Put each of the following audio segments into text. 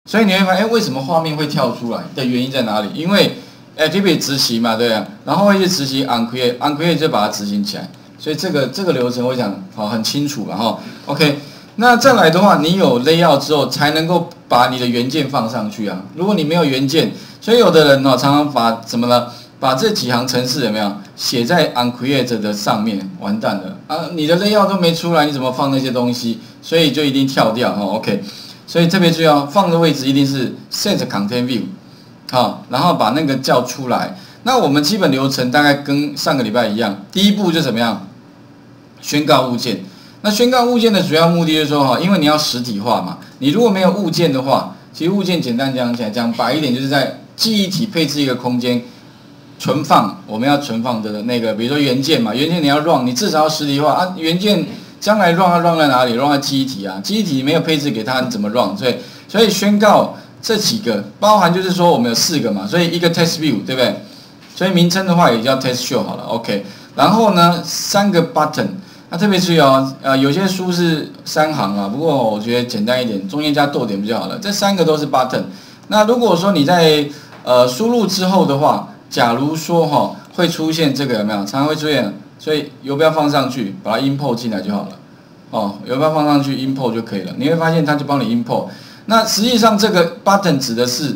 所以你会发现，为什么画面会跳出来的原因在哪里？因为 activate 执行嘛，对啊，然后会去执行 uncreate 就把它执行起来。所以这个流程我想很清楚了哈。OK， 那再来的话，你有 layout 之后才能够把你的元件放上去啊。如果你没有元件，所以有的人常常把怎么了？把这几行程式有没有写在 uncreate 的上面，完蛋了啊！你的 layout 都没出来，你怎么放那些东西？所以就一定跳掉哈。OK， 所以特别注意哦，放的位置一定是 set content view， 好，然后把那个叫出来。那我们基本流程大概跟上个礼拜一样，第一步就怎么样？宣告物件。那宣告物件的主要目的就是说因为你要实体化嘛，你如果没有物件的话，其实物件简单讲起来，讲白一点，就是在记忆体配置一个空间。存放我们要存放的那个，比如说元件嘛，元件你要 run， 你至少要实体化啊。元件将来 run 要 run 在哪里 ？run 在记忆体啊，记忆体没有配置给它，你怎么 run？ 所以宣告这几个，包含就是说我们有4个嘛，所以一个 test view 对不对？所以名称的话也叫 test show 好了 ，OK。然后呢，3个 button， 那特别注意哦，有些书是3行啊，不过我觉得简单一点，中间加逗点比较好了。这3个都是 button。那如果说你在输入之后的话，假如说会出现这个有没有？常常会出现，所以游标放上去，把它 import 进来就好了。游标放上去 import 就可以了。你会发现它就帮你 import。那实际上这个 button 指的是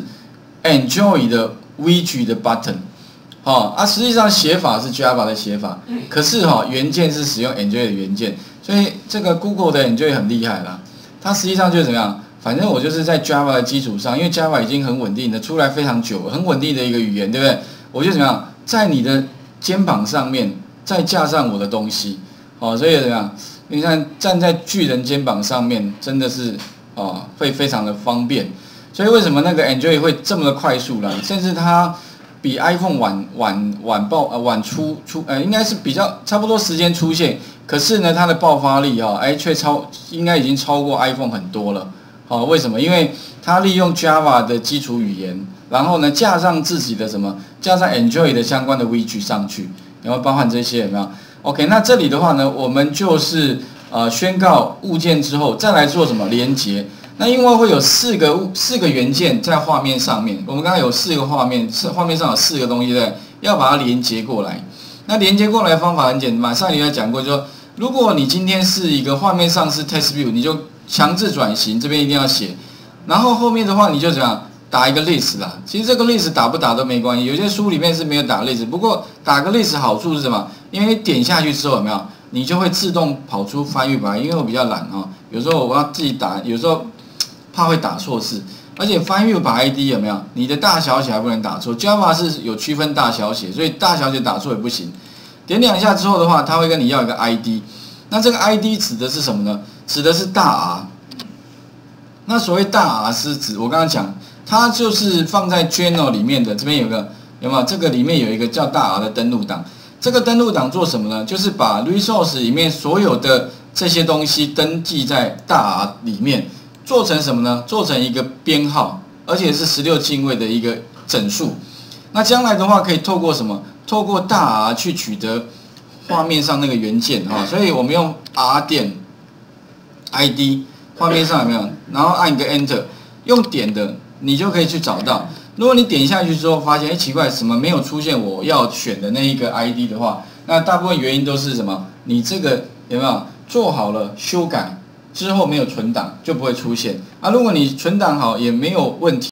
Enjoy 的 widget 的 button。实际上写法是 Java 的写法，可是元件是使用 Enjoy 的元件，所以这个 Google 的 Enjoy 很厉害啦。它实际上就是怎么样？反正我就是在 Java 的基础上，因为 Java 已经很稳定的出来非常久了，很稳定的一个语言，对不对？我就怎么样，在你的肩膀上面再架上我的东西，所以怎么样？你看站在巨人肩膀上面，真的是会非常的方便。所以为什么那个 Android 会这么的快速啦？甚至它比 iPhone 晚出，应该是比较差不多时间出现，可是呢，它的爆发力却应该已经超过 iPhone 很多了。为什么？因为它利用 Java 的基础语言。然后呢，架上自己的加上 Enjoy 的相关的 widget 上去，然后包含这些有没有 ？OK， 那这里的话呢，我们就是宣告物件之后，再来做什么连接？那因为会有4个元件在画面上面，我们刚刚有4个画面，画面上有4个东西对，要把它连接过来。那连接过来的方法很简单，上一集讲过，就说如果你今天是一个画面上是 test view， 你就强制转型，这边一定要写，然后后面的话你就怎样？打一个 list 啦，其实这个 list 打不打都没关系，有些书里面是没有打 list， 不过打个 list 好处是什么？因为你点下去之后有没有，你就会自动跑出翻译版，因为我比较懒有时候我要自己打，有时候怕会打错字，而且翻译把 ID 有没有？你的大小写还不能打错 ，Java 是有区分大小写，所以大小写打错也不行。点2下之后的话，它会跟你要一个 ID， 那这个 ID 指的是什么呢？指的是大 R。那所谓大 R 是指我刚刚讲。它就是放在 Journal 里面的，这边有没有？这个里面有一个叫大 R 的登录档。这个登录档做什么呢？就是把 resource 里面所有的这些东西登记在大 R 里面，做成什么呢？做成一个编号，而且是16进位的一个整数。那将来的话，可以透过什么？透过大 R 去取得画面上那个元件所以我们用 R 点 ID 画面上有没有？然后按一个 Enter， 用点的。你就可以去找到。如果你点下去之后发现，奇怪，什么没有出现我要选的那一个 ID 的话，那大部分原因都是什么？你这个有没有做好了修改之后没有存档，就不会出现啊。如果你存档好也没有问题。